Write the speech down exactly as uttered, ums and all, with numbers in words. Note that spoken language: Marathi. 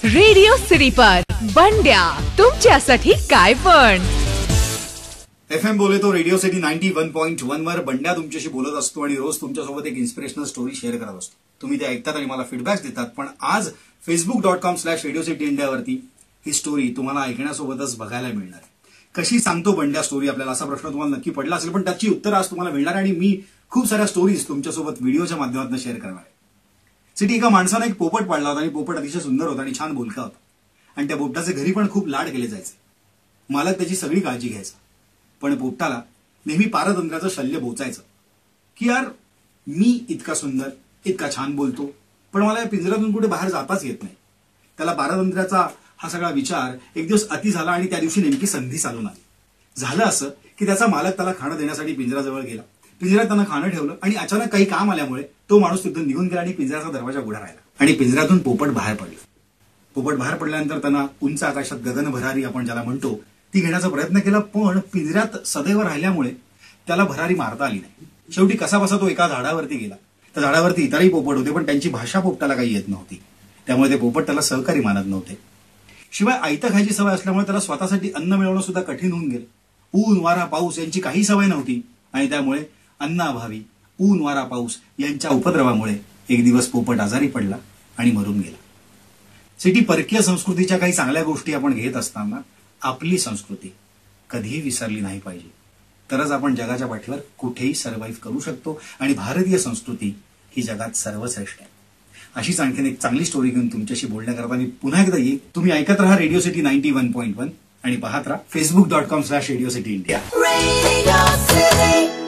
रेडिओ सिटी पर बंड्या तुमच्यासाठी काय पण. एफ एम बोले तो Radio City ninety one point one वर बंड्या तुमच्याशी बोलत असतो आणि रोज तुमच्यासोबत एक इन्स्पिरेशनल स्टोरी शेअर करत असतो. तुम्ही ते ऐकतात आणि मला फीडबॅक देतात. पण आज Facebook dot com slash Radio City इंडियावरती ही स्टोरी तुम्हाला ऐकण्यासोबतच बघायला मिळणार आहे. कशी सांगतो बंड्या स्टोरी आपल्याला, असा प्रश्न तुम्हाला नक्की पडला असेल. पण त्याची उत्तर आज तुम्हाला मिळणार आहे आणि मी खूप साऱ्या स्टोरीज तुमच्यासोबत व्हिडिओच्या माध्यमातून शेअर करणार आहे. सिटी एका माणसाने एक पोपट पाळला होता आणि पोपट अतिशय सुंदर होता आणि छान बोलका होता आणि त्या पोपटाचे घरी पण खूप लाड केले जायचे. मालक त्याची सगळी काळजी घ्यायचा. पण पोपटाला नेहमी पारतंत्र्याचं शल्य बोचायचं की यार मी इतका सुंदर, इतका छान बोलतो, पण मला या पिंजऱ्यातून कुठे बाहेर जाताच येत नाही. त्याला पारतंत्र्याचा हा सगळा विचार एक दिवस अति झाला आणि त्या दिवशी नेमकी संधी चालून आली. झालं असं की त्याचा मालक त्याला खाणं देण्यासाठी पिंजऱ्याजवळ गेला. पिंजऱ्यात त्यानं खाणं ठेवलं आणि अचानक काही काम आल्यामुळे तो माणूस तिथून निघून गेला आणि पिंजऱ्याचा दरवाजा उघडा राहिला आणि पिंजऱ्यातून पोपट बाहेर पडला. पोपट बाहेर पडल्यानंतर त्यांना उंच आकाशात गगन भरारी आपण ज्याला म्हणतो ती घेण्याचा प्रयत्न केला. पण पिंजऱ्यात सदैव राहिल्यामुळे त्याला भरारी मारता आली नाही. शेवटी कसा बसा तो एका झाडावरती गेला. त्या झाडावरती इतरही पोपट होते, पण त्यांची भाषा पोपटाला काही येत नव्हती. त्यामुळे ते पोपट त्याला सहकारी मानत नव्हते. शिवाय आयतं खायची सवय असल्यामुळे त्याला स्वतःसाठी अन्न मिळवणं सुद्धा कठीण होऊन गेलं. ऊन वारा पाऊस यांची काही सवय नव्हती आणि त्यामुळे अन्नाभावी ऊन वारा पाऊस यांच्या उपद्रवामुळे एक दिवस पोपट आजारी पडला आणि मरून गेला. सिटी परकीय संस्कृतीच्या काही चांगल्या गोष्टी आपण घेत असताना आपली संस्कृती कधीही विसरली नाही पाहिजे. तरच आपण जगाच्या पाठीवर कुठेही सर्व्हाइव्ह करू शकतो आणि भारतीय संस्कृती ही जगात सर्वश्रेष्ठ आहे. अशीच आणखीन एक चांगली स्टोरी घेऊन तुमच्याशी बोलण्याकरता मी पुन्हा एकदा येईल. तुम्ही ऐकत राहा Radio City ninety one point one आणि पाहत राहा Facebook dot com slash Radio City India.